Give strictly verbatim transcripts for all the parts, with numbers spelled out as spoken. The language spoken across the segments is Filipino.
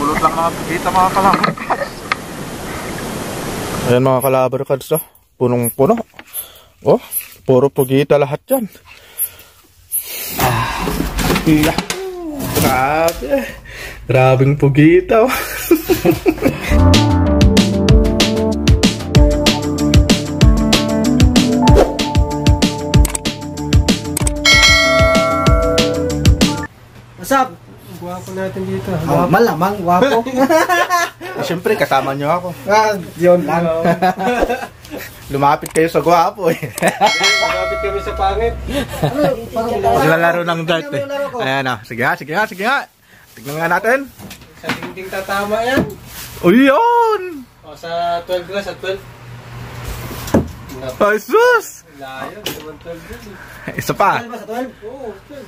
Pulot lang mga pagkita mga kalabar cards. Ayan mga kalabar cards, oh. Punong puno. Oh, puro pugita lahat yan. Ah, iya. Grabe. Grabing pugita, oh. What's up? Guwapo natin dito. Oh, malamang, guwapo. Siyempre, kasama nyo ako. Ah, yun lang. Lumapit kayo sa guwapo eh. Lumapit kami sa pangit. Maglalaro ng dart eh. Ayan na. Sige nga, sige nga, sige nga. Tignan nga natin. Sa dingding tatama yan. O yun! O sa twelve glass, sa twelve. Ay sus! Layo, naman twelve glass eh. Isa pa. twelve ba sa twelve? Oo, twelve.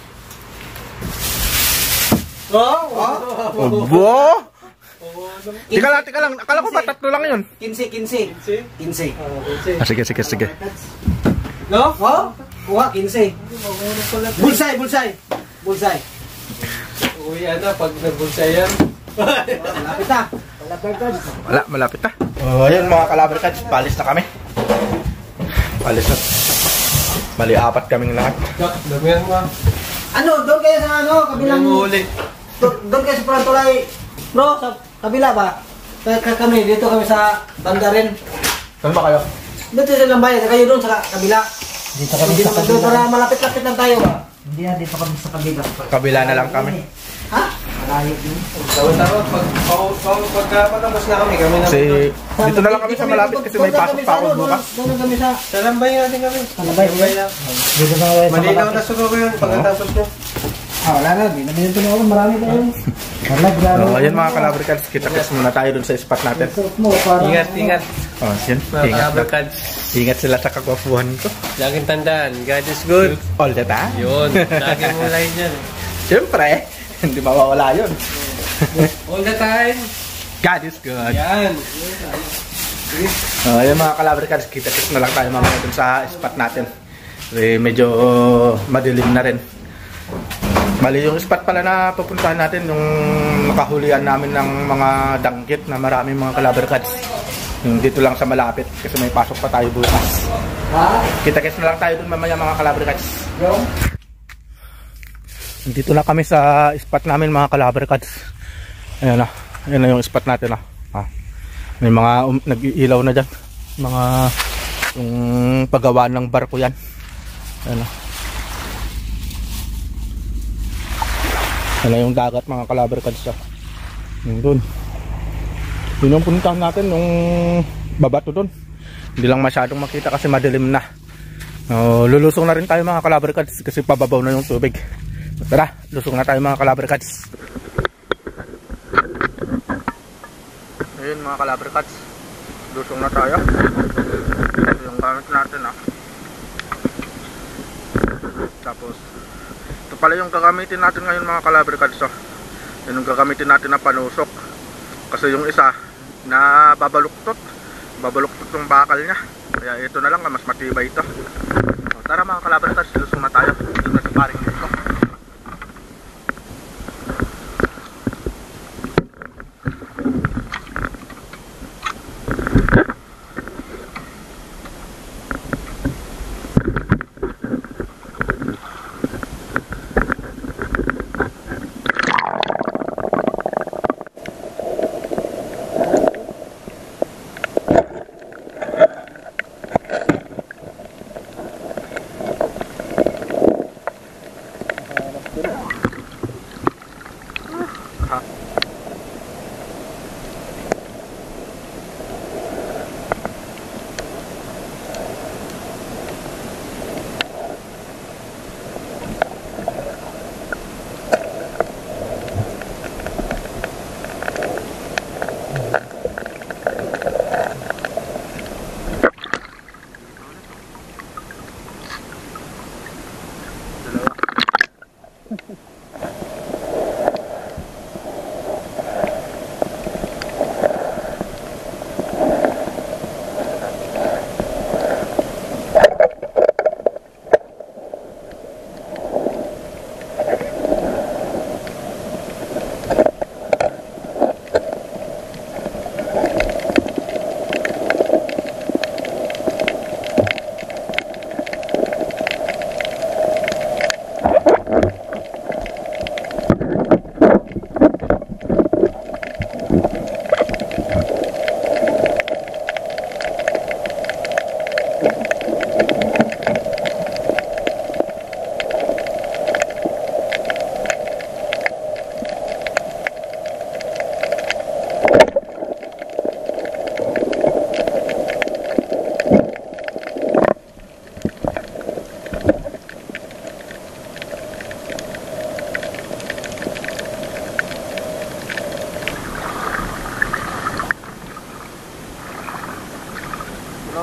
Wow! Obo! Tika lang, tika lang. Akala ko ba tatlo lang yun? quince, quince. quince. Ah, sige, sige, sige. No? Oh? Kuha, quince. Bulsay, bulsay. Bulsay. Uy, ano, pag nagbulsay yan. Malapit na. Wala, malapit na. Oh, ayun mga kalabar cards, palis na kami. Palis na. Bali, apat kaming lahat. Damihan mo. Ano, doon kayo sa ano, kabilang... Huli. Doon kayo sa Prantolay. Bro, sa kabila ba? Kaya kami, dito kami sa banda rin. Saan ba kayo? Dito sa Lambay, kayo doon sa kabila. Dito kami dito sa doon kabila. para malapit-lapit lang tayo ba? Hindi na, dito kami sa kabila. Kabila na lang kami. Ha? Malayo din. Tawa-tawa, pag pagkapatapos na kami, kami na Kasi dito na lang kami sa malapit kasi may pasok pa ako bukas. Doon kami sa... Sa Lambay natin kami. Sa Lambay, lang. Dito na kami sa Malinaw malapit. na sugo yun pagkatapos nyo. Ah, wala na. Di na dito na ako. Marami na yun. Wala, grabe. So, ayun mga kalabar cards, kita-kits muna tayo dun sa spot natin. Suot mo, parang... Ingat, ingat. Oh, yun. Mga Ingat kalabar na. cards. Ingat sila sa kagwapuhan ko. Laging tandaan, God is good. All the time. Yun, lagi mo line yan. Siyempre, hindi mawawala yun. All the time. God is good. Yan. Uh, ayun mga kalabar cards, kita-kits na lang tayo mamaya dun sa spot natin. Kasi medyo uh, madilim na rin. Bali yung spot pala na pupuntahan natin, yung nakahulian namin ng mga danggit na maraming mga kalabar cards. Yung dito lang sa malapit kasi may pasok pa tayo bukas. Kita-kits na lang tayo dun mamaya mga kalabar cards. Dito na kami sa spot namin mga kalabar cards. Ayan na, ayan na yung spot natin na. Ah. May mga um, nag-iilaw na dyan. Mga yung paggawaan ng barko yan. Ayan na. Ayan na yung dagat mga kalabar cards. Yung dun. Yun yung puntahan natin, yung babato dun. Hindi lang masyadong makita kasi madilim na. Uh, lulusong na rin tayo mga kalabar cards kasi pababaw na yung tubig. Tara, lusong na tayo mga kalabar cards. Ayun mga kalabar cards, lusong na tayo. Ito yung gamit natin ah. Tapos ito pala yung gagamitin natin ngayon mga kalabar cards oh. Yun yung gagamitin natin na panusok. Kasi yung isa na babaluktot Babaluktot yung bakal nya. Kaya ito na lang, mas matibay ito. O, tara mga kalabar cards, lusong na tayo. Ito na sa paring dito.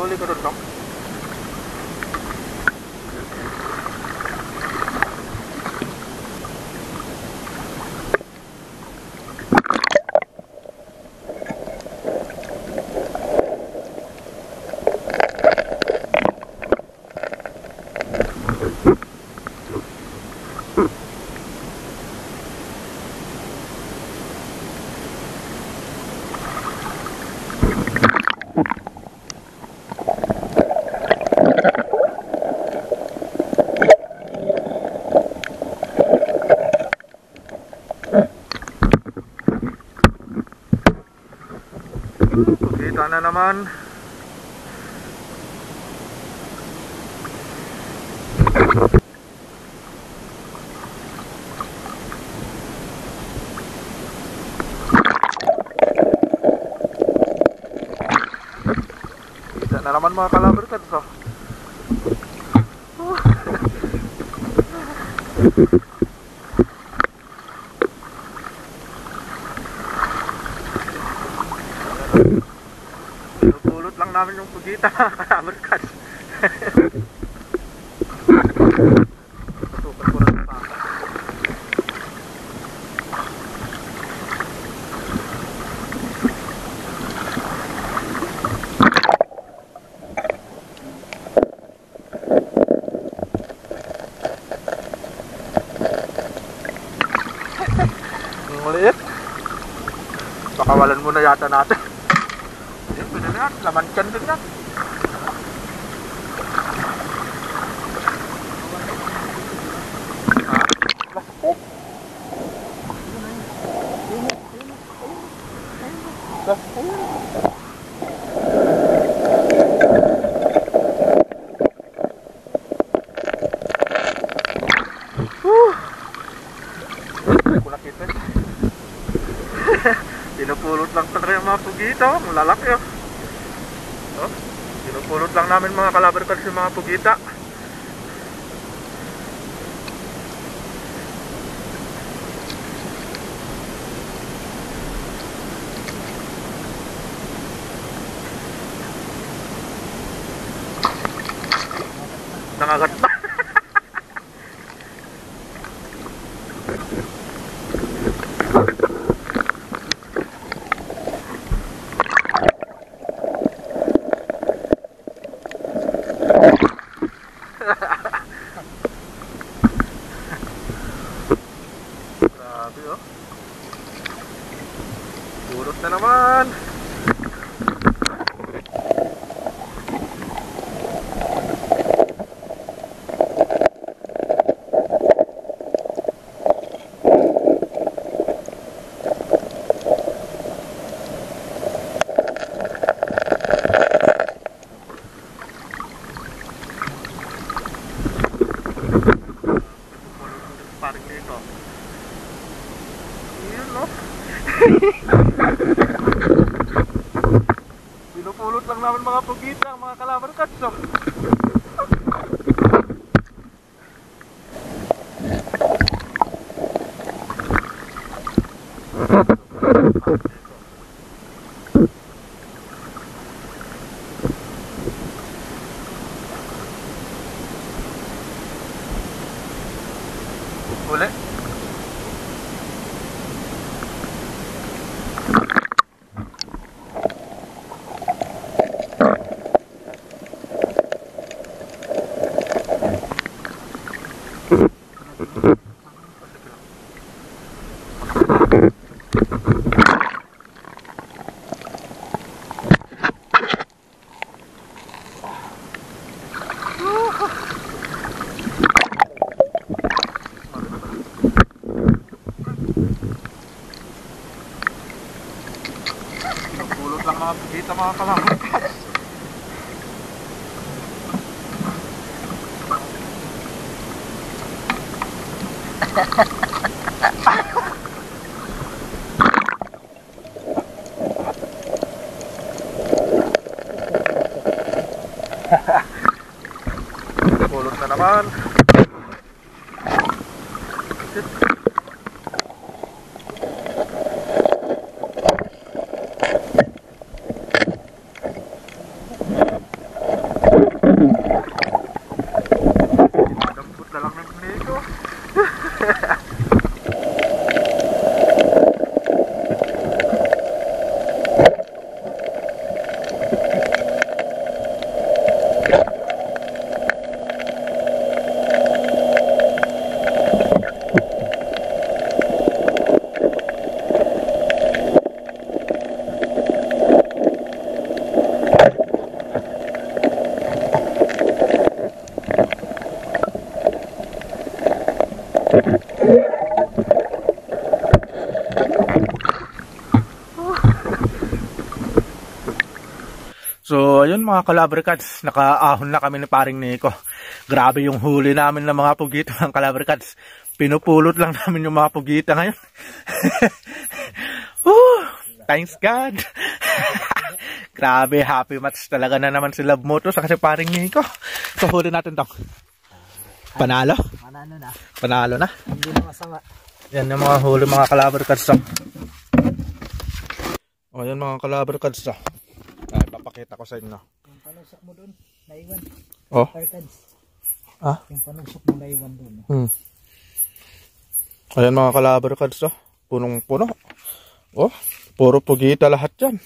nahuli ko doon, no? Kita na naman. Kita na naman mga kalabar ka to. Pulot lang namin yung pugita, kalabarkas. Pasukan ko rin pa. Ang maliit. Pakawalan muna yata natin. Ayun, pwede na yan. Laman can din yan. Ah, plastic. Plastic. Whew. Hindi ko nakita. Pinupulot lang talaga yung mga pugita, oh. Malalaki, oh. Oh, pinupulot lang namin mga kalabarkas yung mga pugita. Nangagat pa. Grabe, oh. Pulot na naman. Parang dito. Yun, no? Pinupulot lang namin mga pugita, mga kalabarkas, no? Uli. Pinupulot lang mga pugita, mga kalabarkas. Pulot na naman. So, ayun mga Calabricats, nakaahon na kami ni paring Nico. Grabe yung huli namin ng mga pugita mga Calabricats. Pinupulot lang namin yung mga pugita ngayon. Woo! Thanks God! Grabe, happy match talaga na naman si Love Moto sa kasi paring Nico. So, huli natin tong. Panalo? Panalo na. Panalo na. Hindi na masama. Yan yung mga huli mga Calabricats. O, yan mga Calabricats. Ay, papakita ko sa inyo. Yung panusok mo doon, naiwan. Oh? Cartons. Ah? Yung panusok mo naiwan doon. Hmm. Ayan mga Calabricats, oh. Punong-puno. Oh, puro pugita lahat yan.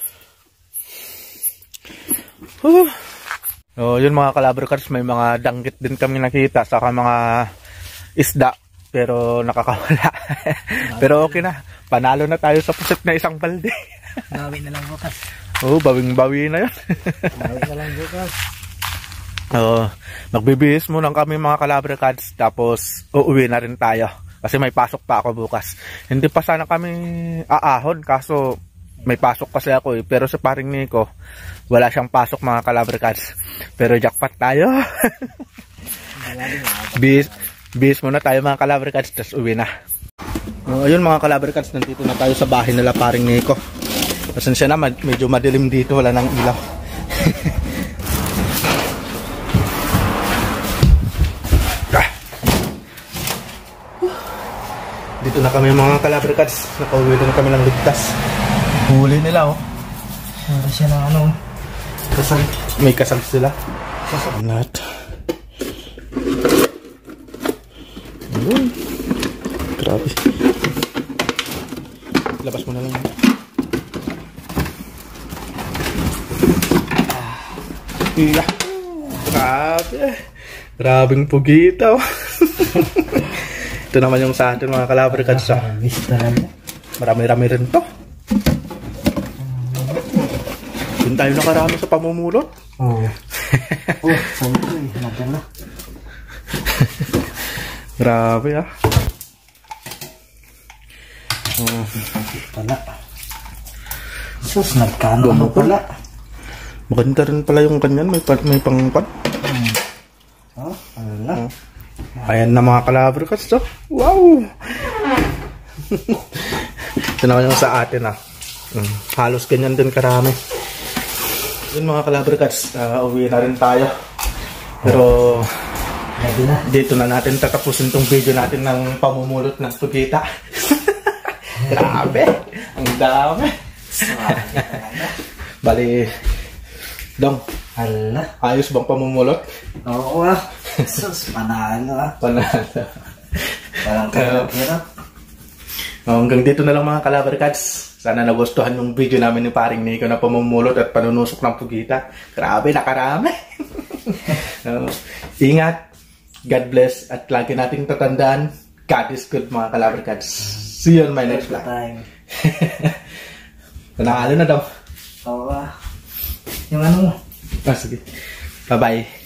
Huh. Oh, yun mga Calabricats, may mga danggit din kami nakita, saka mga isda. Pero nakakawala. Pero okay na. Panalo na tayo sa pusit na isang balde. Bawi na lang bukas. Oo, oh, bawing-bawi na yun. Bawi na lang bukas. Oo, magbibihis muna kami mga Calabricats, tapos uuwi na rin tayo. Kasi may pasok pa ako bukas. Hindi pa sana kami aahon, kaso may pasok kasi ako eh. Pero sa paring Nico, wala siyang pasok mga Calabricats. Pero jackpot tayo. Bihis, bihis muna tayo mga Calabricats, tapos uwi na. Uh, ayun mga Calabricats, nandito na tayo sa bahay nila paring Nico. Pasensya na, medyo madilim dito, wala nang ilaw. Dito na kami mga Calabricats, nakauwi na kami ng ligtas. Huli nila oh. Hindi siya ng ano. Kasag, may kasag sila. Kasag lahat. Ayun. Grabe. Labas mo na lang. Iya. Grabe. Grabing pugita oh. Ito naman yung sa atin mga Calabricats. Marami-rami rin to. Doon tayo nakarami sa pamumulot. Oo. Oh, sabi ko eh. Nagdala. Grabe ah. Oh, pala. Sus, nagkano mo pala. Maganda rin pala yung kanyan. May, may pangpan. Hmm. Oh, pala. Oh. Ayan na mga Calabricats to. Wow! Ito naman yung sa atin ah. Hmm. Halos ganyan din karami. Yun mga Calabricats, uh, uwi na rin tayo. Pero na. Dito na natin tatapusin tong video natin ng pamumulot ng pugita. Grabe! Ang dami! Bali, Dong, hala, ayos bang pamumulot? Oo ah. Sus, panalo ah. Panalo. Parang kahirap. Oh, hanggang dito na lang mga Calabricats. Sana nagustuhan yung video namin ni paring Nico na pamumulot at panunusok ng pugita. Grabe, nakarami. So, ingat, God bless, at lagi nating tatandaan, God is good mga Calabricats. See you on my next vlog. Nanalo na daw. Oo ah. Yung ano mo. Ah, sige. Bye-bye.